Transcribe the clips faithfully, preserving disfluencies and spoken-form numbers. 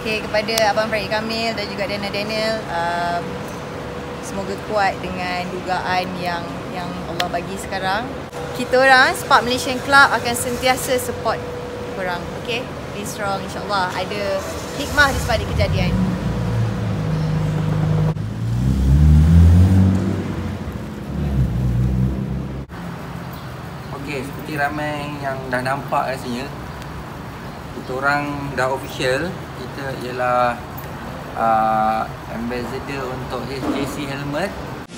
Okay, kepada Abang Farid Kamil dan juga Daniel Daniel, um, semoga kuat dengan dugaan yang yang Allah bagi sekarang. Kita orang Spark Malaysian Club akan sentiasa support korang. Okay, be strong, insyaAllah ada hikmah di sebalik kejadian. Okay, seperti ramai yang dah nampak rasanya, kita orang dah official. Kita ialah uh, ambassador untuk H J C Helmet.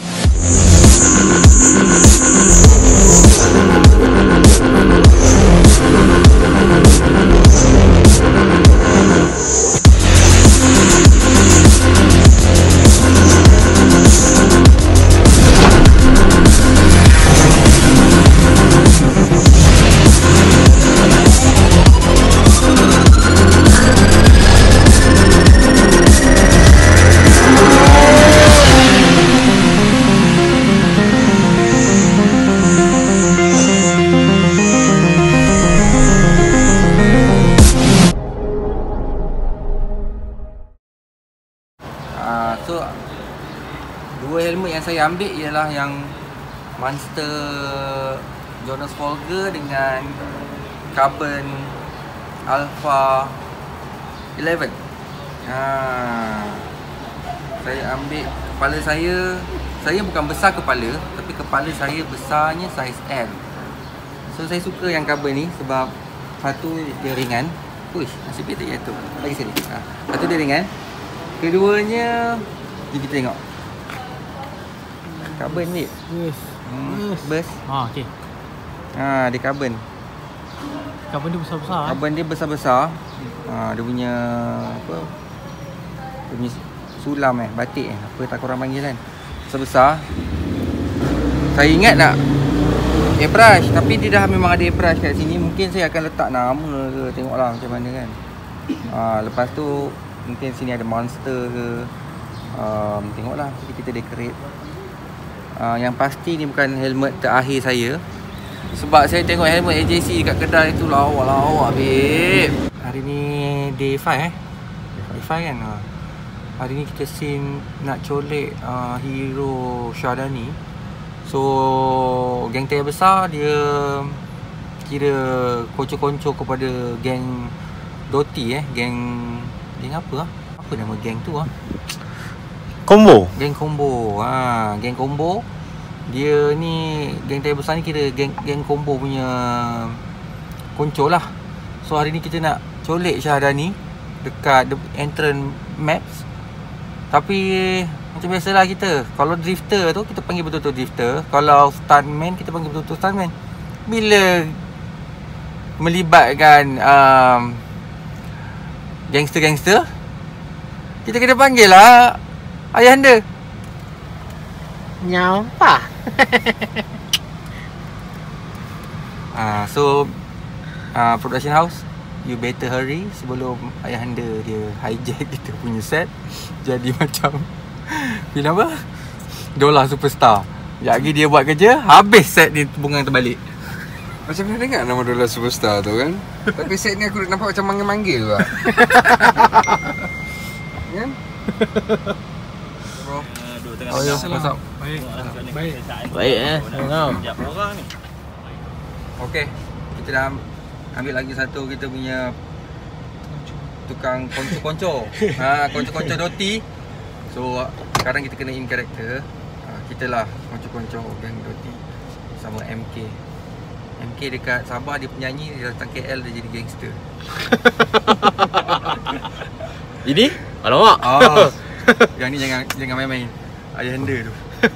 So, dua helmet yang saya ambil ialah yang Monster Jonas Folger dengan Carbon Alpha eleven. Ha, saya ambil kepala saya, saya bukan besar kepala, tapi kepala saya besarnya saiz L. So saya suka yang carbon ni sebab satu dia ringan. Uish, nasib baik tak jatuh. Lagi sini. Ha, satu dia ringan. Keduanya, jom kita tengok. Carbon ni. Yes. Hmm, bus. Ha, okey. Ha, dia carbon. Carbon dia besar-besar. Carbon dia besar-besar. Ha, dia punya apa? Dia punya sulam eh, batik eh, apa tak korang panggil kan. Besar-besar. Saya ingat nak airbrush, tapi dia dah memang ada airbrush kat sini. Mungkin saya akan letak nama ke, tengoklah macam mana kan. Ha, lepas tu mungkin sini ada monster ke. Um, tengoklah kita decorate. Uh, yang pasti ni bukan helmet terakhir saya. Sebab saya tengok helmet A J C kat kedai tu lawa-lawa babe. Hari ni day five eh. Day five kan. Uh. Hari ni kita scene nak colek uh, hero Syahadani. So geng Tayar Besar dia kira konco-konco kepada geng Doti eh, geng geng apa ah? Apa nama geng tu ah? Combo. Geng Combo. Ha, geng Combo. Dia ni geng Tayar Besar ni kira geng geng Combo punya konco lah. So hari ni kita nak colek Syahadani dekat entrance maps. Tapi macam biasalah kita, kalau drifter tu kita panggil betul-betul drifter. Kalau stuntman kita panggil betul-betul stuntman. Bila melibatkan um, gangster-gangster, kita kena panggil lah ayahanda. Nyampa. uh, So uh, production house, you better hurry sebelum ayahanda dia hijack kita punya set. Jadi macam film apa? Dola Superstar. Sekejap lagi dia buat kerja, habis set ni bungang terbalik. Macam mana dengar nama Dola Superstar tu kan? Tapi set ni aku nampak macam manggil-manggil lah. Kan? Bro. Oh ya, what's up? Baik. Baik. Baik eh. Tengok. Okey, kita dah ambil lagi satu kita punya tukang konco-konco. Ha, konco-konco Doti. So sekarang kita kena in character. Ha, kita lah konco-konco geng Doti sama M K. M K dekat Sabah dia penyanyi, dia datang K L dia jadi gangster. Ini? Alamak. Oh. Yang ni jangan jangan main-main. Ayahanda tu.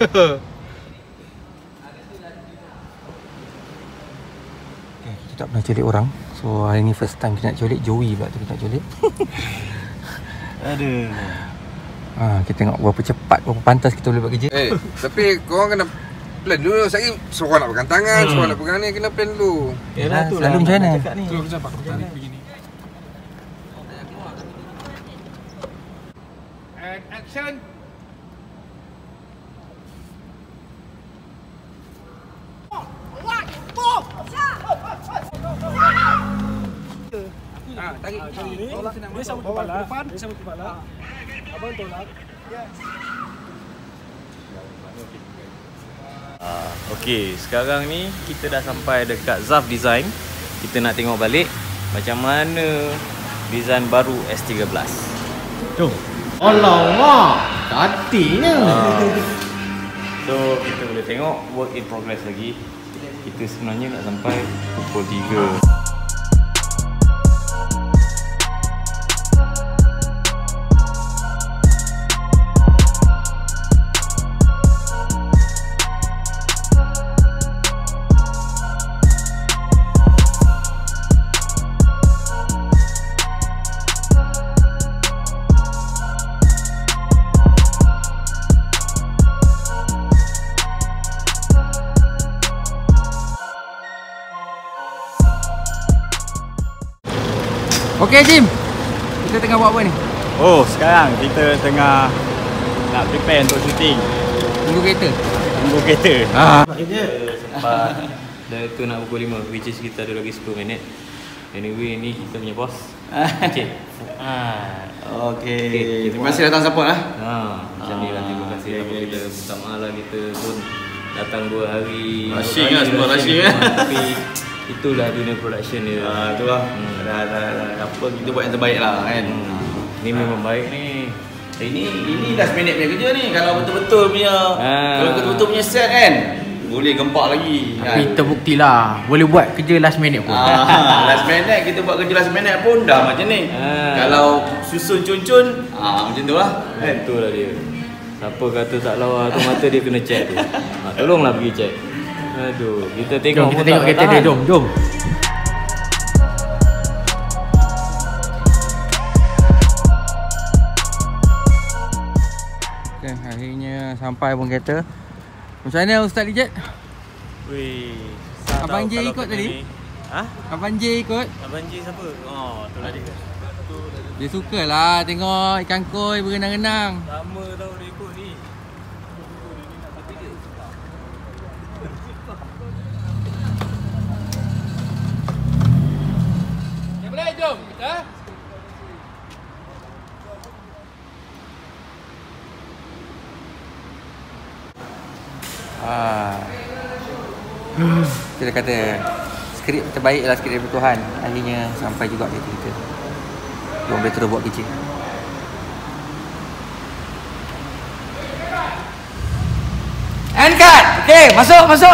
Okay, kita tak pernah colek orang. So hari ni first time kita nak colek. Joey pula tu kita nak colek. Aduh. Ha, kita tengok berapa cepat, berapa pantas kita boleh buat kerja. Eh, tapi korang kena plan dulu. Saya seorang nak pegang tangan, hmm. seorang nak pegang ni, kena plan dulu. Yalah, tu selalu macam mana? Tu macam apa aku tarik begini. And action. Ha. tarik kiri. Tolak. Dia sama kepala. Dia sama kepala. Abang tolak. Uh, Okey, sekarang ni kita dah sampai dekat Zaf Design. Kita nak tengok balik macam mana design baru S tiga belas. Jom. Alamak, cantiknya. Uh, so kita boleh tengok work in progress lagi. Kita sebenarnya nak sampai pukul tiga. Okey Jim. Kita tengah buat apa ni? Oh, sekarang kita tengah nak prepare untuk shooting. Tunggu kereta. Tunggu kereta. Ah. Sempat dah tu nak pukul lima, which is kita ada lagi sepuluh minit. Anyway, ni kita punya bos. Cik. Ah. Okey. Terima kasih datang support ah. Ha, macam ni lah, terima kasih okay, kita minta maaf lah, kita pun datang dua hari. Rushing lah, semua rushing kan. Tapi itulah dunia production dia. Ah, itulah. Hmm. Dah, dah, dah, apa kita buat yang terbaik lah kan. Hmm. Ni memang baik ni. Ini ini last minute punya kerja ni. Kalau betul-betul punya Ah. kalau betul-betul punya set kan, boleh gempak lagi. Tapi Kan? terbukti lah boleh buat kerja last minute pun. Ah, last minute kita buat kerja last minute pun dah macam ni. Ah. Kalau susun cun-cun, ah macam tu lah. Kan? Itulah dia. Siapa kata tak lawa tu mata dia kena check tu. Ha, tolonglah pergi check. Aduh, kita tengok Jom kita pun tengok tak kereta tahan. dia, jom, jom. Okay, akhirnya sampai pun kereta. Macam mana Ustaz Lijat? Weh, Abang J ikut tadi? Ha? Abang J ikut? Abang J siapa? Oh, tu lah dia. Dia sukalah tengok ikan koi berenang-renang. Lama tau dia ikut ni. Yang boleh jom kita. Ah. Kita kata skrip terbaik lah, skrip daripada Tuhan. Akhirnya sampai juga kereta kita. Kita boleh terus buat kerja. And cut! Okay, masuk, masuk!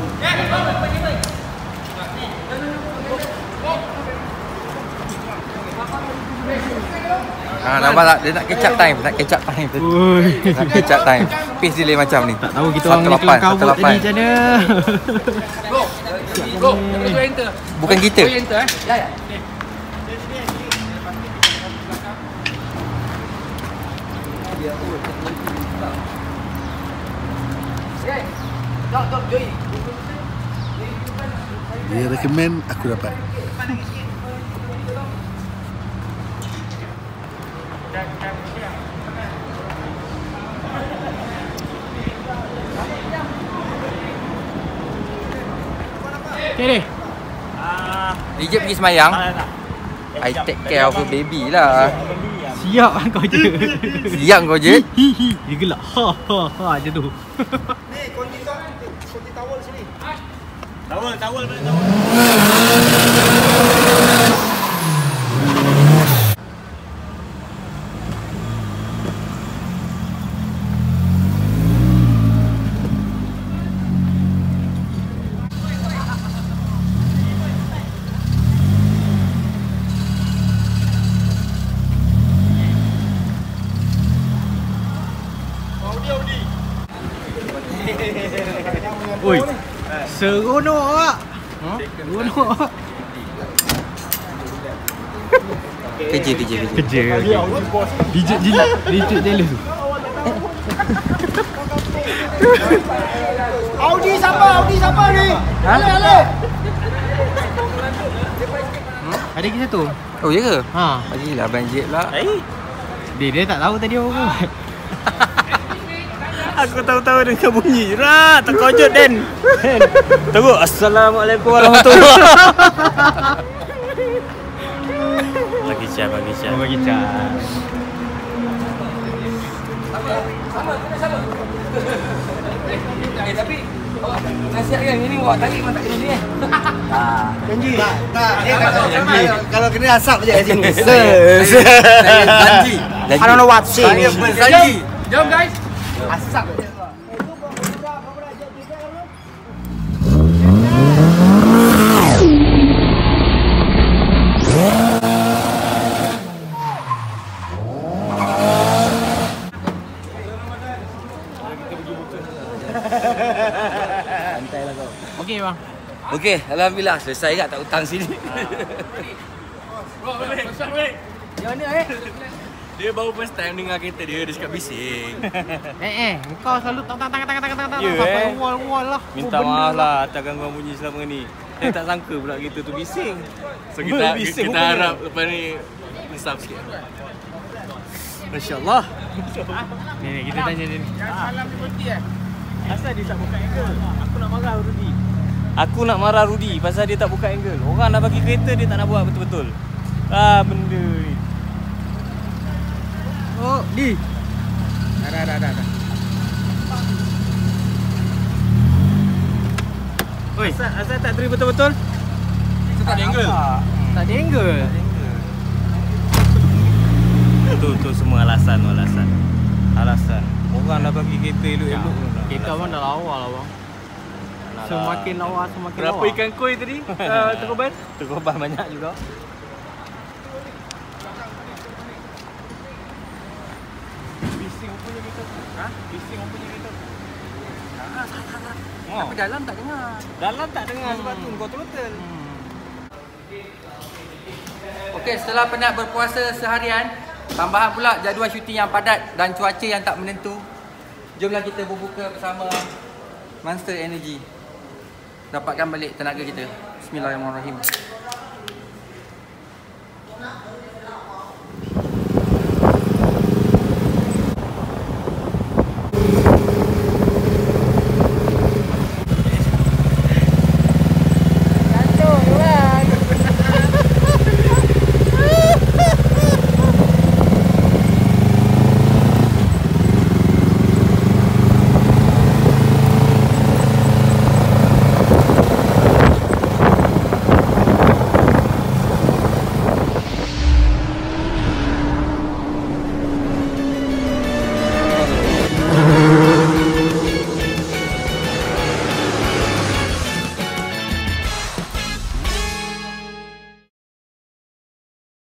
Ah, nampak tak? Dia nak catch up time, nak catch up time. Nak catch up time. Pace delay macam ni. Tak tahu kita orang ni kelam kabut tadi macam mana. Go. Go. Go enter. Bukan kita. Go enter eh. Ya ya. Dia recommend, aku dapat. Okay deh. Ijat pergi semayang. I take care of a baby lah. Siap lah kau je. Siap kau je. Dia gelak. Ha ha ha je tu. Tawal, tawal, tawal. Oi. Seronok awak. Ha? Seronok awak. Kerja, kerja, kerja. Kerja. Dijut jilat, dijut jealous tu. Audi siapa? Audi siapa ni? Ale ale. Ada kisah tu? Oh, ya ke? Ha. Bagilah Abang Jeb pula. Eh, Dia dia tak tahu tadi apa buat. aku tahu-tahu dengan bunyi. Rat, tak kojot Den. Tunggu. Assalamualaikum warahmatullahi wabarakatuh. cat, bagi cat. Oh, bagi cat. Eh tapi nasihat kan ini awak tarik memang tak kena ni eh. Ah. Janji. Tak, tak. Eh, kalau, kalau, kalau kena asap je kat sini. Saya janji. I don't know what to say. Saya berjanji. Jom guys. Asap je. Okey bang. Okey, alhamdulillah selesai kat tak hutang sini. Yang mana eh? Dia baru first time dengar kereta dia, dia cakap bising. Eh eh, kau selalu tang tang tang tang tang tang tang Ya, sampai eh. wall wall lah. Minta Oh, benda maaf lah atas gangguan bunyi selama ni. Saya tak sangka pula kereta tu bising. So kita Bising kita pun. harap lepas ni insaf sikit. Masya-Allah. Ni ni kita tanya dia ni. Asal dia tak buka angle? Aku nak marah Rudi. Aku nak marah Rudi pasal dia tak buka angle. Orang dah bagi kereta dia tak nak buat betul-betul. Ah benda ni. Oh, di. Dah dah dah dah. dah. Oi, Asal, asal tak terima betul-betul? Tak ada angle. tak ada angle. Tu tu semua alasan alasan. Alasan. Orang dah bagi kereta elok-elok. Kita abang dah lawa lah bang. Semakin lawa semakin lawa. Berapa ikan koi tadi? Uh, terkorban? Terkorban banyak juga. Bising punya kereta. Ha? Bising punya kereta. Ah, salah salah. Tapi dalam tak dengar. Dalam tak dengar sebab tu kau throttle. Okey, setelah penat berpuasa seharian, tambahan pula jadual syuting yang padat dan cuaca yang tak menentu. Jomlah kita berbuka bersama Monster Energy. Dapatkan balik tenaga kita. Bismillahirrahmanirrahim.